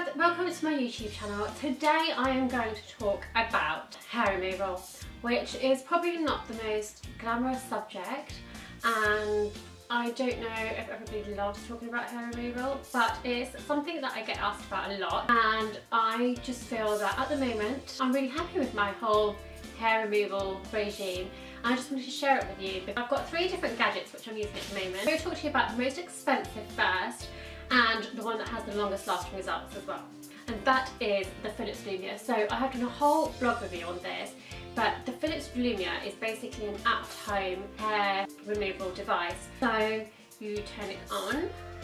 welcome to my YouTube channel. Today I am going to talk about hair removal, which is probably not the most glamorous subject, and I don't know if everybody loves talking about hair removal, but it's something that I get asked about a lot, and I just feel that at the moment I'm really happy with my whole hair removal regime. I just wanted to share it with you. I've got 3 different gadgets which I'm using at the moment. I'm going to talk to you about the most expensive first, and the one that has the longest lasting results as well. And that is the Philips Lumia. So I have done a whole blog review on this, but the Philips Lumia is basically an at-home hair removal device. So you turn it on,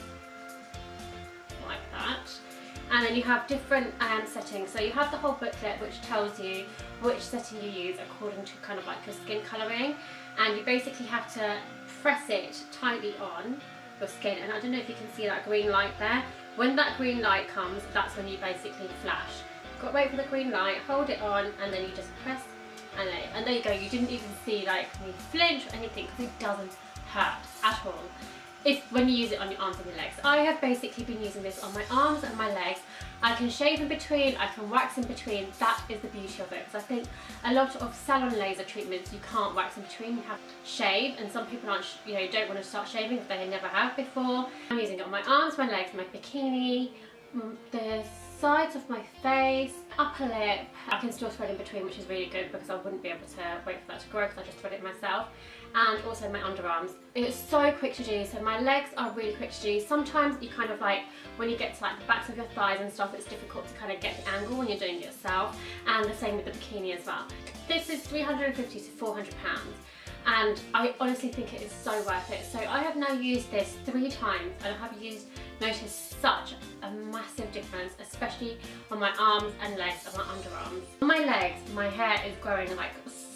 like that. And then you have different settings. So you have the whole booklet which tells you which setting you use according to kind of like your skin colouring. And you basically have to press it tightly on your skin. And I don't know if you can see that green light there. When that green light comes, that's when you basically flash. You've got to wait for the green light, hold it on, and then you just press, and there you go. You didn't even see like me flinch or anything, because it doesn't hurt at all when you use it on your arms and your legs. I have basically been using this on my arms and my legs. I can shave in between, I can wax in between. That is the beauty of it, because I think a lot of salon laser treatments you can't wax in between, you have to shave, and some people aren't, don't want to start shaving if they never have before. I'm using it on my arms, my legs, my bikini, the sides of my face, upper lip. I can still thread in between, which is really good because I wouldn't be able to wait for that to grow because I just thread it myself. And also my underarms. It's so quick to do, so my legs are really quick to do. Sometimes you kind of like, when you get to like the backs of your thighs and stuff, it's difficult to kind of get the angle when you're doing it yourself, and the same with the bikini as well. This is 350 to 400 pounds. And I honestly think it is so worth it. So I have now used this 3 times, and I have noticed such a massive difference, especially on my arms and legs and my underarms. On my legs, my hair is growing like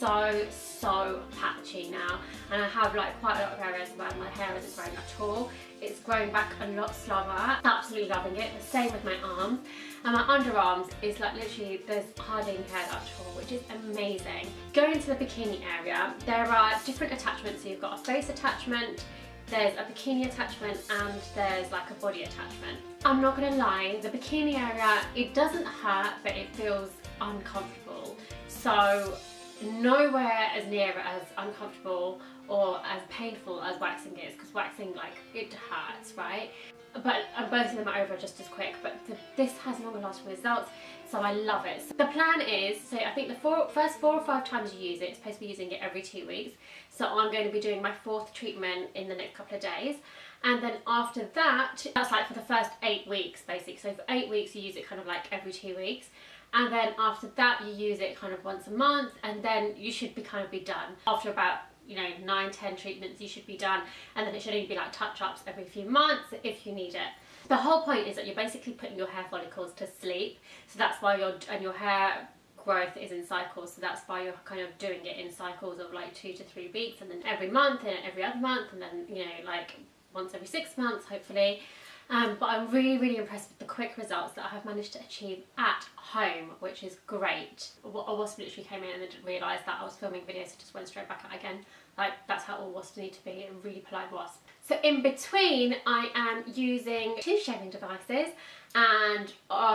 so patchy now, and I have like quite a lot of areas where my hair isn't growing at all. It's growing back a lot slower. Absolutely loving it. The same with my arms. And my underarms is like literally, there's hardly any hair at all, which is amazing. Going into the bikini area, there are different attachments. So you've got a face attachment, there's a bikini attachment, and there's like a body attachment. I'm not gonna lie, the bikini area, it doesn't hurt, but it feels uncomfortable. So nowhere as near as uncomfortable or as painful as waxing is, because waxing, like, it hurts, right? But both of them are over just as quick, but this has longer lasting results, so I love it. So the plan is, so I think the first 4 or 5 times you use it, it's supposed to be using it every 2 weeks. So I'm going to be doing my 4th treatment in the next couple of days. And then after that, that's like for the first 8 weeks basically. So for 8 weeks you use it kind of like every 2 weeks. And then after that you use it kind of once a month, and then you should be done. After about 9-10 treatments you should be done, and then it should only be like touch-ups every few months if you need it. The whole point is that you're basically putting your hair follicles to sleep, so that's why your hair growth is in cycles, so that's why you're kind of doing it in cycles of like 2 to 3 weeks, and then every month, and every other month, and then like once every 6 months hopefully. But I'm really impressed with the quick results that I have managed to achieve at home, which is great. A wasp literally came in and then didn't realise that I was filming videos, so just went straight back out again. Like, that's how all wasps need to be, a really polite wasp. So in between, I am using 2 shaving devices, and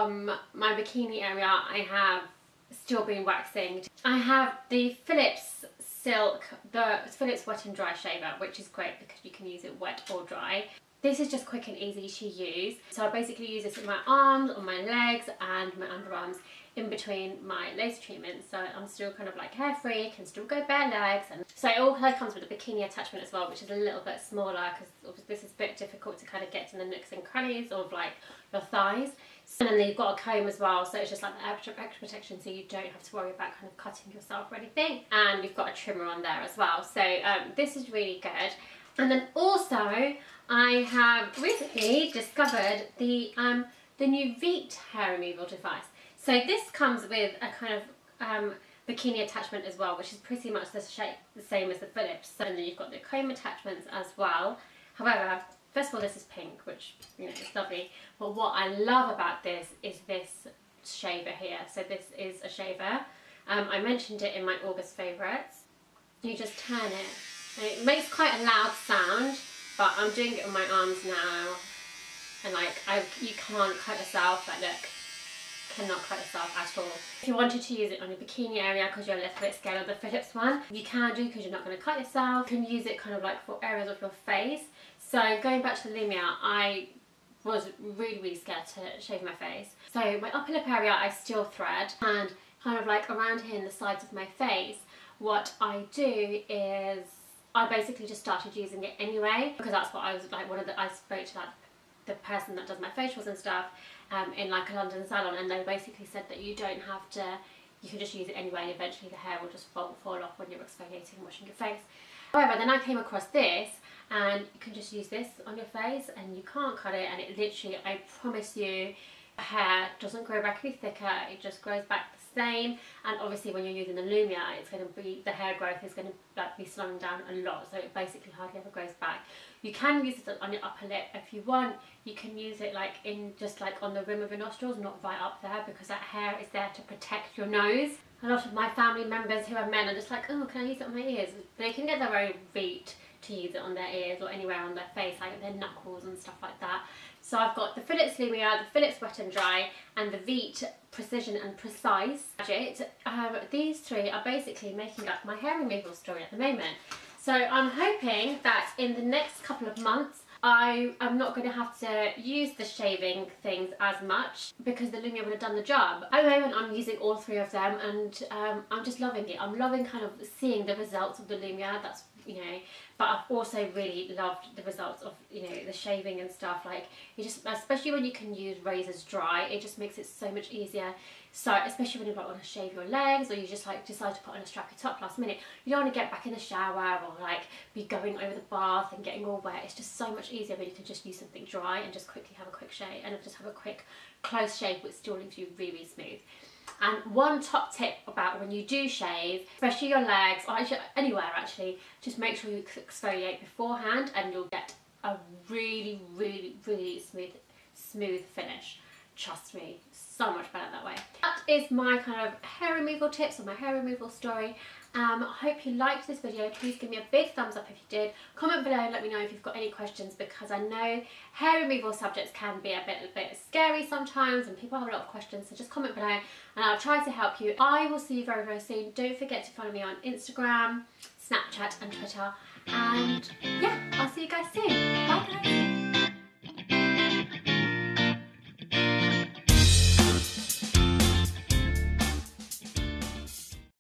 my bikini area I have still been waxing. I have the Philips Philips Wet and Dry Shaver, which is great because you can use it wet or dry. This is just quick and easy to use. So I basically use this in my arms, on my legs, and my underarms in between my laser treatments. So I'm still kind of like hair-free, can still go bare legs. And so it all kind of comes with a bikini attachment as well, which is a little bit smaller because this is a bit difficult to kind of get in the nooks and crannies of like your thighs. And then you've got a comb as well, so it's just like the extra protection, so you don't have to worry about kind of cutting yourself or anything. And you've got a trimmer on there as well. So this is really good. And then also, I have recently discovered the new Veet hair removal device. So this comes with a kind of bikini attachment as well, which is pretty much the same as the Philips. So, and then you've got the comb attachments as well. However, first of all, this is pink, which is lovely. But what I love about this is this shaver here. So this is a shaver. I mentioned it in my August favourites. You just turn it. And it makes quite a loud sound, but I'm doing it on my arms now, and like you can't cut yourself. Like, look, cannot cut yourself at all. If you wanted to use it on your bikini area because you're a little bit scared of the Philips one, you can do, because you're not going to cut yourself. You can use it kind of like for areas of your face. So going back to the Lumia, I was really scared to shave my face. So my upper lip area I still thread, and kind of like around here in the sides of my face, what I do is I basically just started using it anyway, because that's what I was like, I spoke to the person that does my facials and stuff in like a London salon, and they basically said that you don't have to, you can just use it anyway and eventually the hair will just fall off when you're exfoliating and washing your face. However, then I came across this, and you can just use this on your face and you can't cut it, and it literally, I promise you, hair doesn't grow back any thicker, it just grows back the same. And obviously when you're using the Lumia, it's going to be, the hair growth is going to like be slowing down a lot, so it basically hardly ever grows back. You can use it on your upper lip if you want. You can use it like in just like on the rim of your nostrils, not right up there, because that hair is there to protect your nose. A lot of my family members who are men are just like, oh, can I use it on my ears? They can get their own feet to use it on their ears or anywhere on their face, like their knuckles and stuff like that. So I've got the Philips Lumia, the Philips Wet and Dry, and the Veet Precision and Precise Gadget. These three are basically making up my hair removal story at the moment. So I'm hoping that in the next couple of months I am not going to have to use the shaving things as much, because the Lumia would have done the job. At the moment I'm using all three of them, and I'm just loving it. I'm loving kind of seeing the results of the Lumia, that's, you know, but I've also really loved the results of, you know, the shaving and stuff. Like, you just, especially when you can use razors dry, it just makes it so much easier. So especially when you like want to shave your legs, or you just like decide to put on a strappy top last minute, you don't want to get back in the shower or like be going over the bath and getting all wet. It's just so much easier when you can just use something dry and just quickly have a quick shave, and just have a quick close shave which still leaves you really smooth. And one top tip about when you do shave, especially your legs, or actually anywhere actually, just make sure you exfoliate beforehand and you'll get a really smooth finish. Trust me, so much better that way. That is my kind of hair removal tips, or my hair removal story. I hope you liked this video. Please give me a big thumbs up if you did. Comment below and let me know if you've got any questions, because I know hair removal subjects can be a bit scary sometimes and people have a lot of questions, so just comment below and I'll try to help you. I will see you very soon. Don't forget to follow me on Instagram, Snapchat and Twitter, and yeah, I'll see you guys soon. Bye guys.